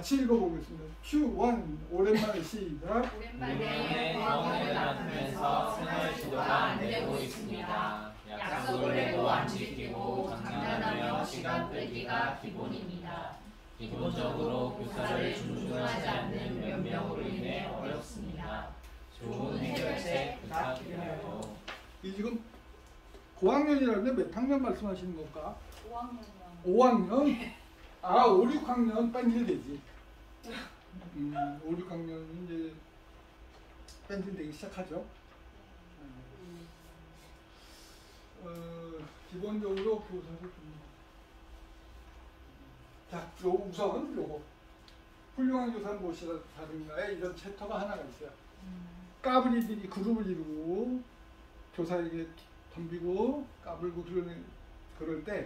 같이 읽어보겠습니다. Q1 오랜만에 시작. 오랜만에 병원을 맡으면서 생활 지도가 안 되고 있습니다. 약속을 내고 안 지키고 장난하며 시간 끌기가 기본입니다. 기본적으로 교사를 존중하지 않는 몇 명으로 인해 어렵습니다. 좋은 해결책 부탁드려요. 이 지금 고학년이라는데 몇 학년 말씀하시는 건가? 5학년이요. 5학년? 아, 5, 6학년 뺀질 되지. 5, 6학년은 이제 뺀질 되기 시작하죠. 기본적으로 교사를 좀. 자, 우선 요거. 훌륭한 교사는 무엇이라 다른가에 이런 챕터가 하나가 있어요. 까불이들이 그룹을 이루고 교사에게 덤비고 까불고 그럴 때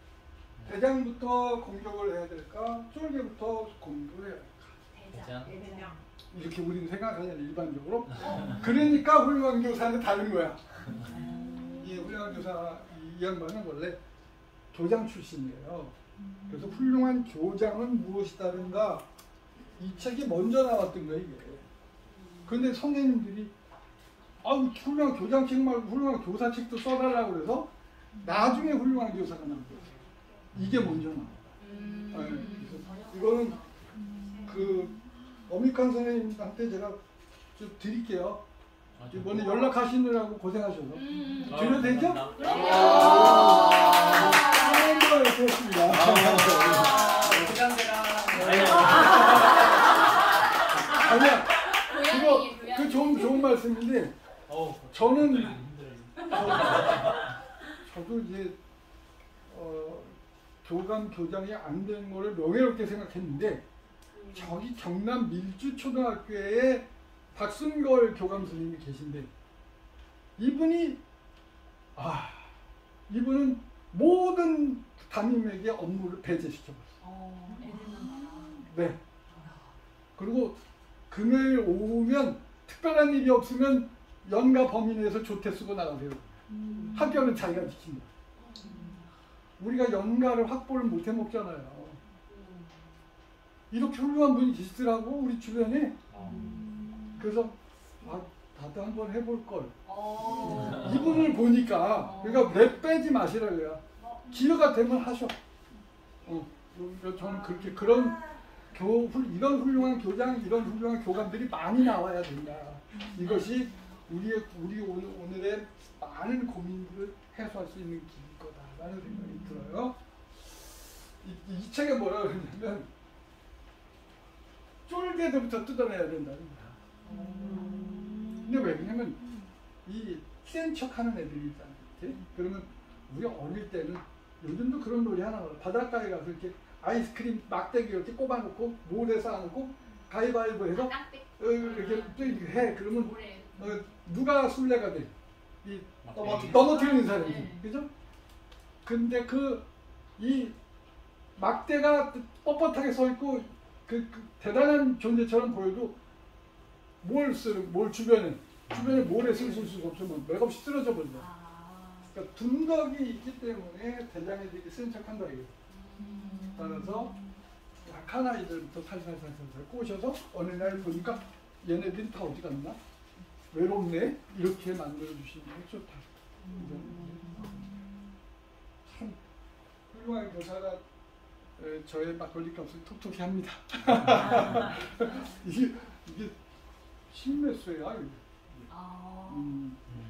대장부터 공격을 해야 될까? 쫄개부터 공격을 해야 될까? 대장. 이렇게 우리는 생각하잖아요, 일반적으로. 그러니까 훌륭한 교사는 다른 거야. 이 훌륭한 교사, 이 양반은 원래 교장 출신이에요. 그래서 훌륭한 교장은 무엇이 다른가? 이 책이 먼저 나왔던 거예요, 이게. 그런데 선생님들이 훌륭한 교장책 말고 훌륭한 교사책도 써달라고 그래서 나중에 훌륭한 교사가 나온 거예요. 이게 먼저 나와요. 이거는 그 엄익한 선생님한테 제가 좀 드릴게요. 이번에 연락하시느라고 고생하셔서. 드려도 되죠? 아이고, 이렇게 했습니다. 아니야, 그 좋은 말씀인데, 저는, 저도 이제, 교장이 안 된 거를 명예롭게 생각했는데, 저기 경남 밀주초등학교에 박순걸 교감 선생님이 계신데, 이분은 모든 담임에게 업무를 배제시켜버렸어요. 네. 그리고 금요일 오후면 특별한 일이 없으면 연가 범위 내에서 조퇴 쓰고 나가세요. 학교는 자기가 지킨다. 우리가 연가를 확보를 못 해먹잖아요. 이렇게 훌륭한 분이 계시더라고, 우리 주변에. 그래서 나도 한번 해볼 걸. 이분을 보니까, 그러니까 랩 빼지 마시라고요. 기회가 되면 하셔. 저는 그렇게 이런 훌륭한 교장, 이런 훌륭한 교감들이 많이 나와야 된다. 이것이 우리 오늘의 많은 고민들을 해소할 수 있는 길일 거다라는 생각이 들어요. 이 책에 뭐라 그러냐면 쫄개들부터 뜯어내야 된다는 거야. 근데 왜 그러냐면 이 센 척하는 애들이 있잖아요. 그치? 그러면 우리 어릴 때는 요즘도 그런 놀이 하나 봐요. 바닷가에 가서 이렇게 아이스크림 막대기 이렇게 꼽아놓고 모래 쌓아놓고 가위바위보 해서 이렇게 해. 그러면 누가 술래가 돼? 넘어뜨리는 사람이. 그죠? 근데 이 막대가 뻣뻣하게 서 있고 그 대단한 존재처럼 보여도 뭘 주변에 모래 쓸 수가 없으면 맥없이 쓰러져 버린다. 그러니까 둔덕이 있기 때문에 대장애들이 센 척한다 이거예요. 따라서 약한 아이들부터 살살살살 꼬셔서 어느 날 보니까 얘네들이 다 어디 갔나? 외롭네? 이렇게 만들어주시는 게 좋다. 참 훌륭한 교사가 저의 막걸리 값을 톡톡히 합니다. 이게 십몇 수야.